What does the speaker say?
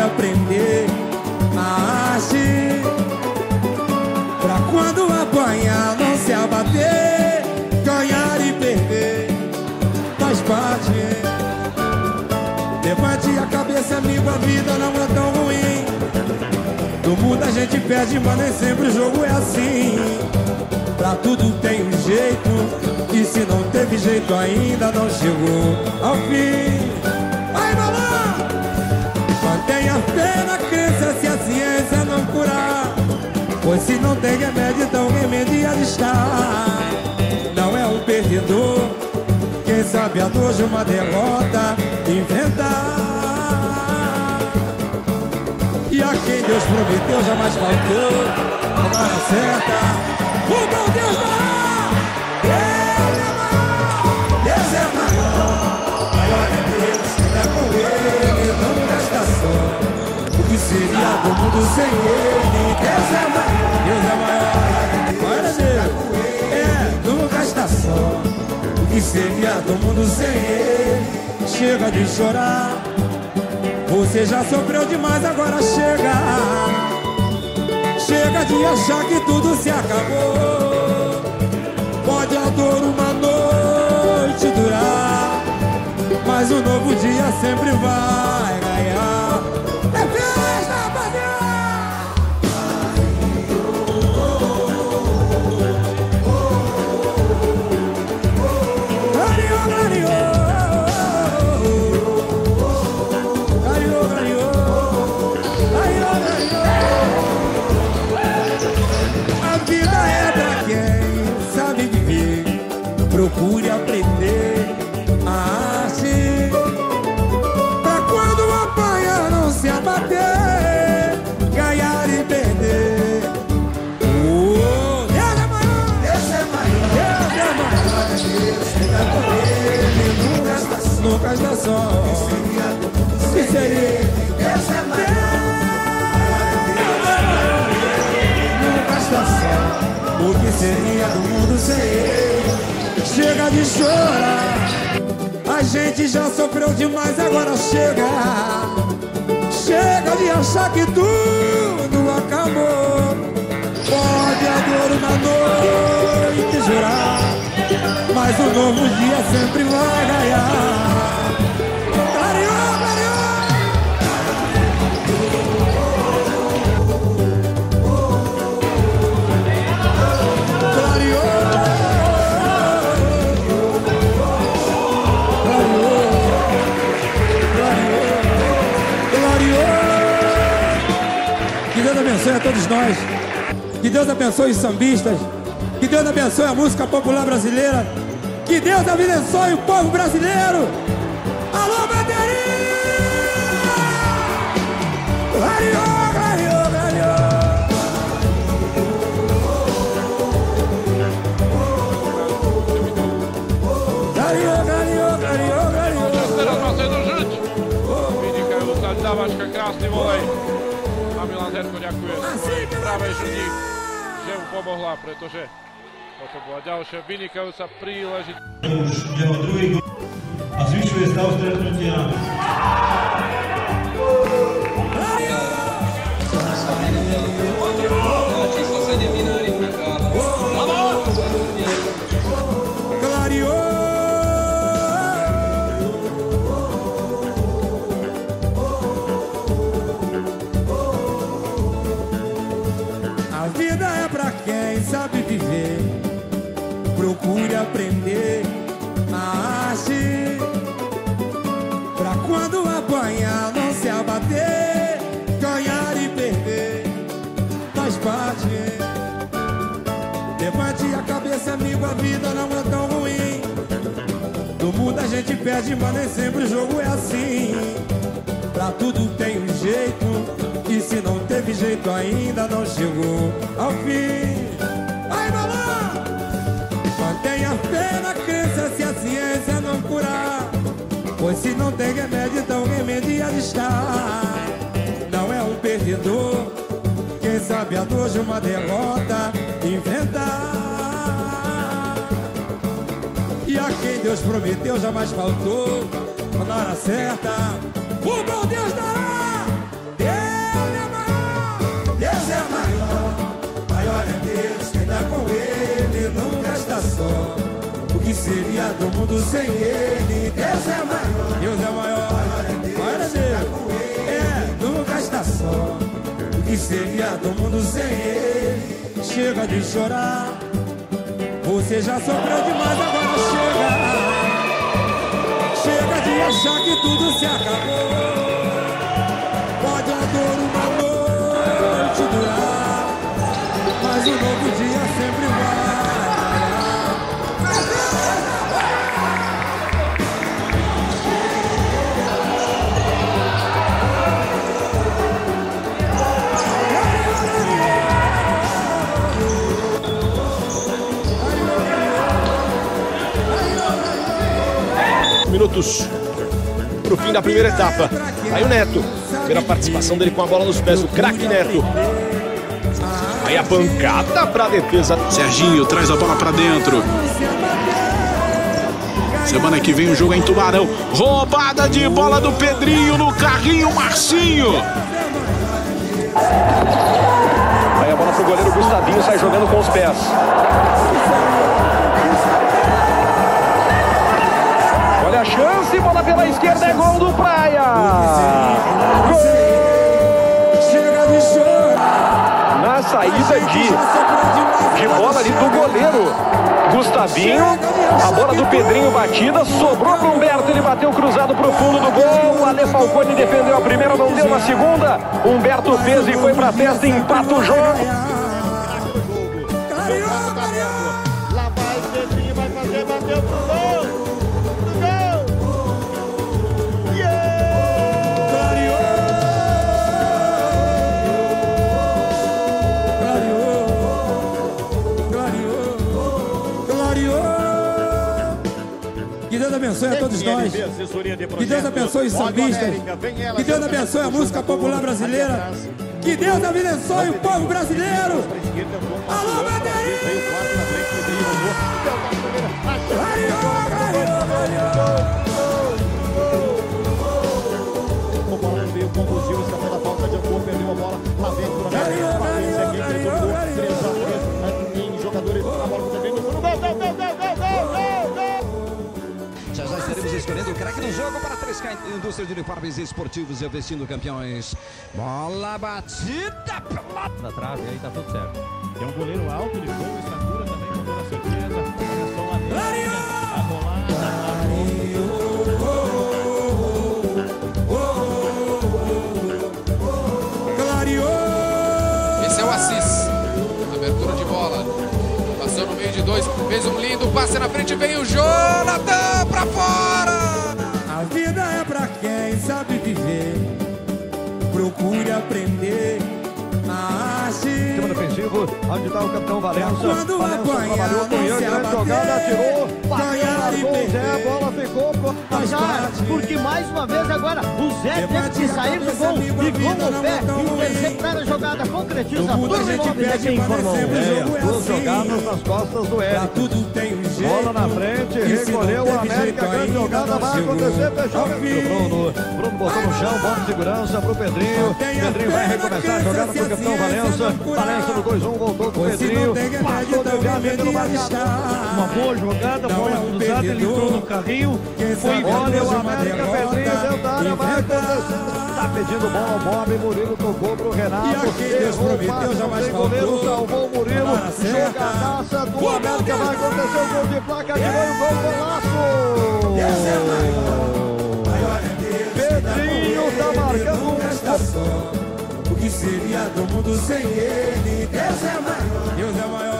aprender a agir, pra quando apanhar não se abater. Ganhar e perder faz parte. Levante a cabeça, amigo, a vida não é tão ruim. No mundo a gente perde, mas nem sempre o jogo é assim. Pra tudo tem um jeito, e se não teve jeito ainda não chegou ao fim. Vai, balão! Mantenha fé na crença se a ciência não curar, pois se não tem remédio, então remédio há de estar. Não é um perdedor quem sabe a dor de uma derrota inventar. E a quem Deus prometeu jamais faltou, na hora certa o bom Deus dará. Deus é maior, maior é Deus, é com Ele, não resta só. O que seria do mundo sem Ele? Deus é maior, maior é Deus, nunca está só. O que seria do mundo sem Ele? Chega de chorar, você já sofreu demais, agora chega. Chega de achar que tudo se acabou. Pode a dor uma noite durar, mas o novo dia sempre vai ganhar. É festa, rapaziada! Procure aprender a agir, pra quando apanhar não se abater. Ganhar e perder. Oh, Deus é maior, Deus é maior, Deus é maior. Deus é com Ele, nunca está só. Que seria? Deus é maior, nunca está só. O que seria do mundo sem Ele? Chega de chorar, a gente já sofreu demais, agora chega. Chega de achar que tudo acabou. Pode a dor uma noite jurar, mas o novo dia sempre vai ganhar. Clareou, clareou. Que Deus abençoe a todos nós. Que Deus abençoe os sambistas. Que Deus abençoe a música popular brasileira. Que Deus abençoe o povo brasileiro. Alô, bateria! Clareou, clareou, clareou. Clareou, clareou, clareou, clareou. Teraz ma drużyć. Wynikają Dawaczka, krásny volej. A Milan Herko ďakuje pravej žrni, že mu pomohla, pretože toto bola ďalšia vynikajúca príležitosť. Už jeho druhý gól a zvyšuje stav stretnutia. Číslo 7 Minári Prechár. A vida é pra quem sabe viver. Procure aprender a agir, pra quando apanhar não se abater. Ganhar e perder faz parte. Levante a cabeça, amigo, a vida não é tão ruim. No mundo a gente perde, mas nem sempre o jogo é assim. Pra tudo tem um jeito, e se não teve jeito ainda não chegou ao fim. Vai, balão! Mantenha fé na crença se a ciência não curar, pois se não tem remédio, então remédio há de estar. Não é um perdedor quem sabe a dor de uma derrota inventar. E a quem Deus prometeu jamais faltou, na hora certa o bom Deus dará. só. O que seria do mundo sem ele? Deus é maior. Deus é maior. Maior é Deus. Nunca está só. O que seria do mundo sem ele? Chega de chorar. Você já sofreu demais, agora chega. Chega de achar que tudo se acabou. Pode a dor uma noite durar, mas um novo dia sempre vai. Minutos pro fim da primeira etapa. Aí o Neto, primeira participação dele com a bola nos pés, o craque Neto. Aí a pancada pra defesa. Serginho traz a bola pra dentro. Semana que vem o jogo é em Tubarão. Roubada de bola do Pedrinho no carrinho, Marcinho. Aí a bola pro goleiro Gustavinho, sai jogando com os pés. Olha a chance, bola pela esquerda, é gol do Praia. Gol! Na saída de bola ali do goleiro Gustavinho, a bola do Pedrinho batida, sobrou pro Humberto, ele bateu cruzado pro fundo do gol. O Ale Falcone defendeu a primeira, não deu na segunda. Humberto fez e foi pra festa, empata o jogo. Lá vai o Pedrinho, vai fazer, bateu pro gol. Que Deus abençoe a todos nós. Que Deus abençoe os sambistas. Que Deus abençoe a música popular brasileira. Que Deus abençoe o povo brasileiro. Alô, bandeirinha! O Paulo veio, conduziu, escapou da falta, adiantou, perdeu a bola. Lá vem por jogadores, a bola também no gol. Já estaremos escolhendo o craque do jogo para 3K Indústria de Uniformes Esportivos e vestindo campeões. Bola batida na trave, aí tá tudo certo. Tem um goleiro alto, de boa estatura também, com toda certeza. Olha só lá dentro, a rolada. Esse é o Assis. Abertura de bola. Passou no meio de dois. Fez um lindo passe na frente. Vem o Jonathan pra fora. A vida é pra quem sabe viver. Procure aprender a arte. Tema defensivo, onde está o capitão Valença. Quando apanhar, trabalhou com ele, grande jogada, atirou, bateu, largou o Zé, a bola ficou pro Porque mais uma vez agora o Zé teve que sair do gol e com o pé interceptar a jogada, concretiza tudo Quem informou? Duas jogadas nas costas do Érico. Bola na frente, recolheu o América, grande jogada, vai acontecer, fechou Bruno botou no chão, bola de segurança pro Pedrinho. Pedrinho vai recomeçar a jogada pro capitão Valença. Valença no 2-1, voltou com o Pedrinho. Passou desviamento no marcador. Uma boa jogada, bola cruzada, ele entrou no carrinho. Foi olha o América, Pedrinho dentro da área, vai acontecer. Tá pedindo bola, Bob, Murilo tocou pro Renato. Errou o passe, não tem goleiro, salvou o Murilo. Jogadaça do América, vai acontecer o gol de placa, tirou o gol, golaço. Pedrinho tá marcando um. O que seria do mundo sem ele? Deus é maior. Deus é maior.